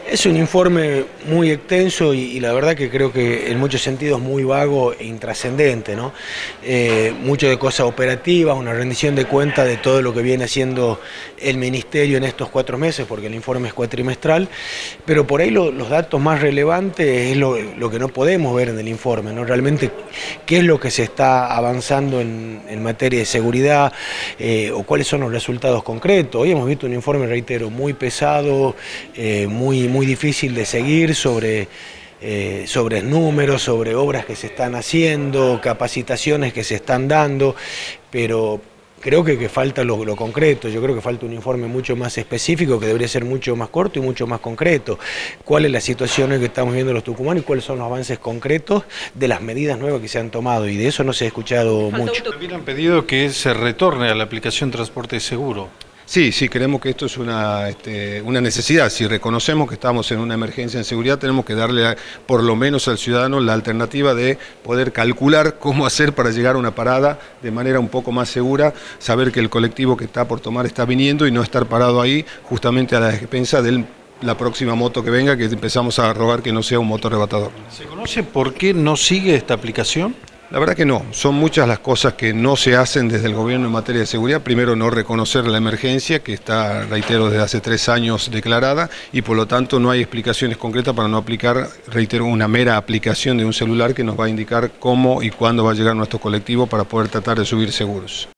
Es un informe muy extenso y la verdad que creo que en muchos sentidos muy vago e intrascendente, ¿no? Mucho de cosas operativas, una rendición de cuentas de todo lo que viene haciendo el Ministerio en estos 4 meses, porque el informe es cuatrimestral, pero por ahí los datos más relevantes es lo que no podemos ver en el informe, ¿no? Realmente qué es lo que se está avanzando en materia de seguridad o cuáles son los resultados concretos. Hoy hemos visto un informe, reitero, muy pesado, muy difícil de seguir sobre números, sobre obras que se están haciendo, capacitaciones que se están dando, pero creo que falta lo concreto. Yo creo que falta un informe mucho más específico, que debería ser mucho más corto y mucho más concreto. ¿Cuál es la situación que estamos viendo los tucumanos y cuáles son los avances concretos de las medidas nuevas que se han tomado? Y de eso no se ha escuchado mucho. También han pedido que se retorne a la aplicación Transporte Seguro. Sí, creemos que esto es una necesidad. Si reconocemos que estamos en una emergencia en seguridad, tenemos que darle por lo menos al ciudadano la alternativa de poder calcular cómo hacer para llegar a una parada de manera un poco más segura, saber que el colectivo que está por tomar está viniendo y no estar parado ahí justamente a la expensa de la próxima moto que venga, que empezamos a rogar que no sea un moto arrebatador. ¿Se conoce por qué no sigue esta aplicación? La verdad que no, son muchas las cosas que no se hacen desde el gobierno en materia de seguridad. Primero, no reconocer la emergencia que está, reitero, desde hace 3 años declarada, y por lo tanto no hay explicaciones concretas para no aplicar, reitero, una mera aplicación de un celular que nos va a indicar cómo y cuándo va a llegar nuestro colectivo para poder tratar de subir seguros.